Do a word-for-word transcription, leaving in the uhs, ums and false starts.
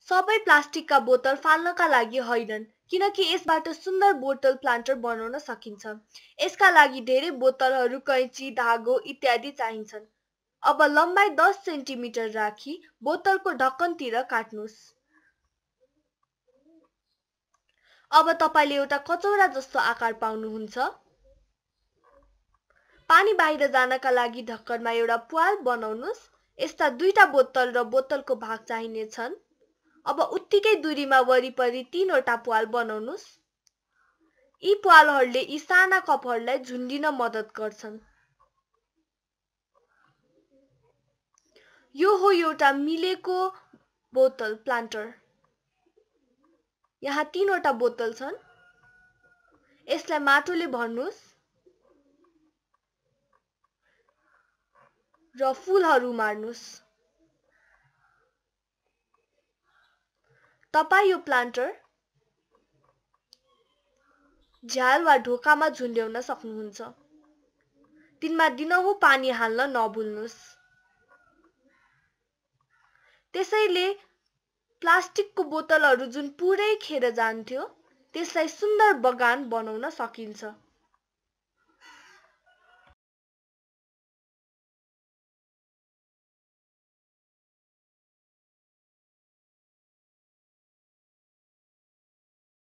सबै प्लास्टिकका बोतल फाल्नका लागि होइनन्, किनकि यसबाट सुन्दर बोतल प्लान्टर बनाउन सकिन्छ। यसका लागि धेरै बोतलहरू, कैंची, धागो इत्यादि चाहिन्छन्। अब लम्बाई दस सेन्टिमिटर राखी बोतलको ढक्कनतिर काट्नुस्। अब तपाईले एउटा कचौरा जस्तो आकार पाउनुहुन्छ। पानी बाहिर जानका लागि ढक्कनमा एउटा प्वाल बनाउनुस्। यस्ता दुईटा बोतल र बोतलको भाग चाहिने छन्। अब उत्तिकै दूरीमा वरिपरि तीनवटा प्वाल बनाउनुस्। यी प्वालहरूले यी साना कपहरूलाई झुन्डिन मद्दत गर्छन्। यो हो एउटा मिलेको बोतल प्लान्टर। यहाँ तीनवटा बोतल छन्। यसलाई माटोले भर्नुस् र फूलहरू मार्नुस्। तपाई यो प्लान्टर झ्याल वा ढोकामा झुन्ड्याउन सक्नुहुन्छ। तिनमा दिनहुँ पानी हाल्न नभुल्नुस्। त्यसैले प्लास्टिकको बोतलहरू जुन पुरै खेर जान्थ्यो, त्यसलाई सुन्दर बगान बनाउन सकिन्छ।